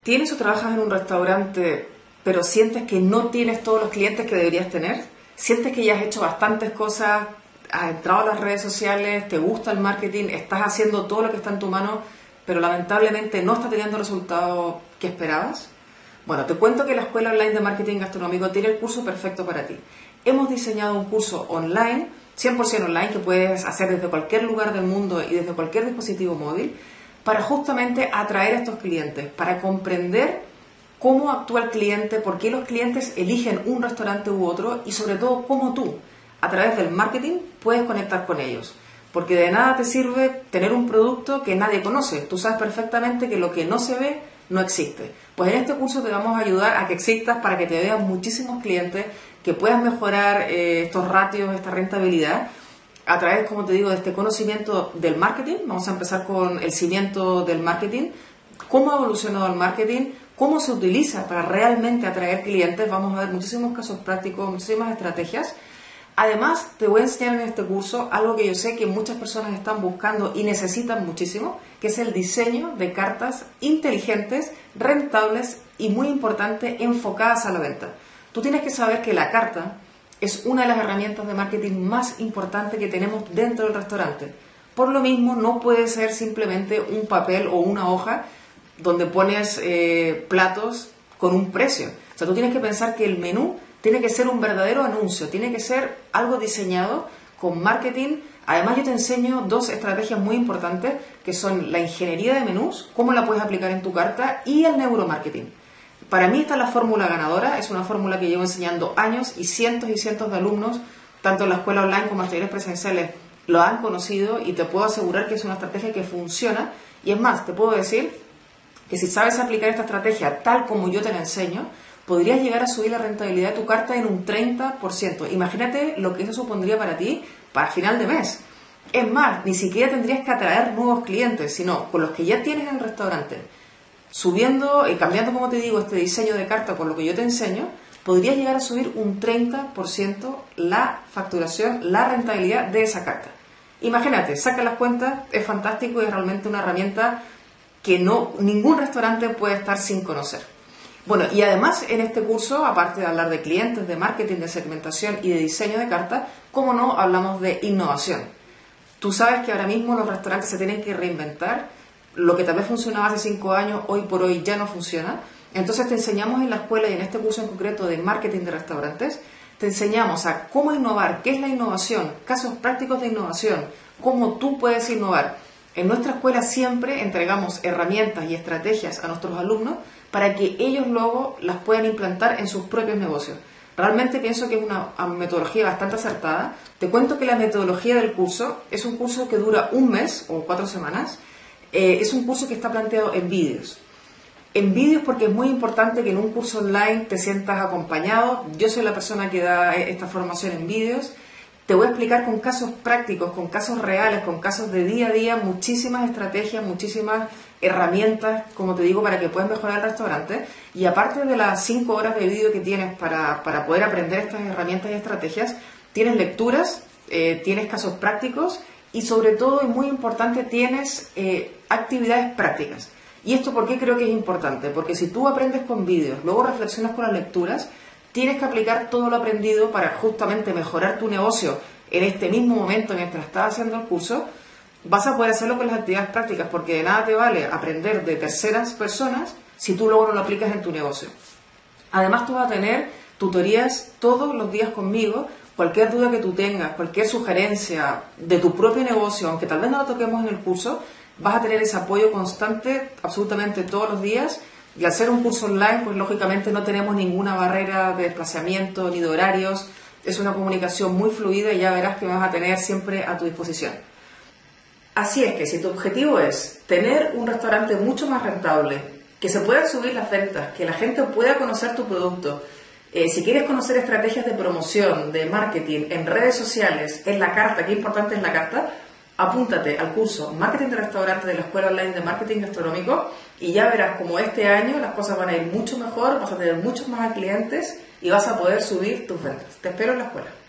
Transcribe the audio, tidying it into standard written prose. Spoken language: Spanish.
¿Tienes o trabajas en un restaurante, pero sientes que no tienes todos los clientes que deberías tener? ¿Sientes que ya has hecho bastantes cosas, has entrado a las redes sociales, te gusta el marketing, estás haciendo todo lo que está en tu mano, pero lamentablemente no estás teniendo el resultado que esperabas? Bueno, te cuento que la Escuela Online de Marketing Gastronómico tiene el curso perfecto para ti. Hemos diseñado un curso online, 100% online, que puedes hacer desde cualquier lugar del mundo y desde cualquier dispositivo móvil, para justamente atraer a estos clientes, para comprender cómo actúa el cliente, por qué los clientes eligen un restaurante u otro y sobre todo cómo tú, a través del marketing, puedes conectar con ellos. Porque de nada te sirve tener un producto que nadie conoce. Tú sabes perfectamente que lo que no se ve no existe. Pues en este curso te vamos a ayudar a que existas para que te vean muchísimos clientes, que puedas mejorar estos ratios, esta rentabilidad, a través, como te digo, de este conocimiento del marketing. Vamos a empezar con el cimiento del marketing, cómo ha evolucionado el marketing, cómo se utiliza para realmente atraer clientes. Vamos a ver muchísimos casos prácticos, muchísimas estrategias. Además, te voy a enseñar en este curso algo que yo sé que muchas personas están buscando y necesitan muchísimo, que es el diseño de cartas inteligentes, rentables y, muy importante, enfocadas a la venta. Tú tienes que saber que la carta es una de las herramientas de marketing más importantes que tenemos dentro del restaurante. Por lo mismo, no puede ser simplemente un papel o una hoja donde pones platos con un precio. O sea, tú tienes que pensar que el menú tiene que ser un verdadero anuncio, tiene que ser algo diseñado con marketing. Además, yo te enseño dos estrategias muy importantes, que son la ingeniería de menús, cómo la puedes aplicar en tu carta, y el neuromarketing. Para mí esta es la fórmula ganadora, es una fórmula que llevo enseñando años y cientos de alumnos, tanto en la escuela online como en los talleres presenciales, lo han conocido y te puedo asegurar que es una estrategia que funciona. Y es más, te puedo decir que si sabes aplicar esta estrategia tal como yo te la enseño, podrías llegar a subir la rentabilidad de tu carta en un 30%. Imagínate lo que eso supondría para ti para final de mes. Es más, ni siquiera tendrías que atraer nuevos clientes, sino con los que ya tienes en el restaurante, subiendo y cambiando, como te digo, este diseño de carta con lo que yo te enseño, podrías llegar a subir un 30% la facturación, la rentabilidad de esa carta. Imagínate, saca las cuentas, es fantástico y es realmente una herramienta que ningún restaurante puede estar sin conocer. Bueno, y además en este curso, aparte de hablar de clientes, de marketing, de segmentación y de diseño de carta, cómo no, hablamos de innovación. Tú sabes que ahora mismo los restaurantes se tienen que reinventar. Lo que tal vez funcionaba hace 5 años, hoy por hoy ya no funciona. Entonces te enseñamos en la escuela y en este curso en concreto de marketing de restaurantes, te enseñamos a cómo innovar, qué es la innovación, casos prácticos de innovación, cómo tú puedes innovar. En nuestra escuela siempre entregamos herramientas y estrategias a nuestros alumnos para que ellos luego las puedan implantar en sus propios negocios. Realmente pienso que es una metodología bastante acertada. Te cuento que la metodología del curso es un curso que dura un mes o 4 semanas. Es un curso que está planteado en vídeos. En vídeos porque es muy importante que en un curso online te sientas acompañado. Yo soy la persona que da esta formación en vídeos. Te voy a explicar con casos prácticos, con casos reales, con casos de día a día, muchísimas estrategias, muchísimas herramientas, como te digo, para que puedas mejorar el restaurante. Y aparte de las 5 horas de vídeo que tienes para poder aprender estas herramientas y estrategias, tienes lecturas, tienes casos prácticos y sobre todo, y muy importante, tienes actividades prácticas. ¿Y esto por qué creo que es importante? Porque si tú aprendes con vídeos, luego reflexionas con las lecturas, tienes que aplicar todo lo aprendido para justamente mejorar tu negocio en este mismo momento mientras estás haciendo el curso. Vas a poder hacerlo con las actividades prácticas, porque de nada te vale aprender de terceras personas si tú luego no lo aplicas en tu negocio. Además, tú vas a tener tutorías todos los días conmigo. Cualquier duda que tú tengas, cualquier sugerencia de tu propio negocio, aunque tal vez no lo toquemos en el curso, vas a tener ese apoyo constante absolutamente todos los días. Y al ser un curso online, pues lógicamente no tenemos ninguna barrera de desplazamiento ni de horarios. Es una comunicación muy fluida y ya verás que vas a tener siempre a tu disposición. Así es que si tu objetivo es tener un restaurante mucho más rentable, que se puedan subir las ventas, que la gente pueda conocer tu producto, si quieres conocer estrategias de promoción, de marketing, en redes sociales, en la carta, qué importante es la carta, apúntate al curso Marketing de Restaurante de la Escuela Online de Marketing Gastronómico y ya verás como este año las cosas van a ir mucho mejor, vas a tener muchos más clientes y vas a poder subir tus ventas. Te espero en la escuela.